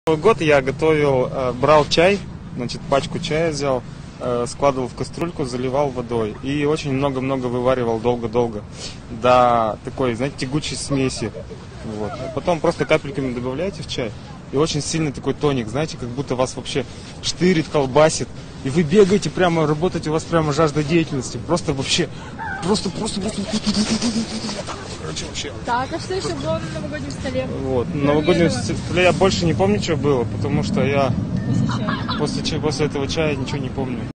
Новый год я готовил, брал чай, значит, пачку чая взял, складывал в кастрюльку, заливал водой и очень много-много вываривал долго-долго до такой, знаете, тягучей смеси. Вот. А потом просто капельками добавляете в чай, и очень сильный такой тоник, знаете, как будто вас вообще штырит, колбасит, и вы бегаете прямо, работаете, у вас прямо жажда деятельности, просто вообще, просто. Короче, вообще. Так, а что еще было на новогоднем столе? Вот. На новогоднем столе я больше не помню, что было, потому что я после этого чая ничего не помню.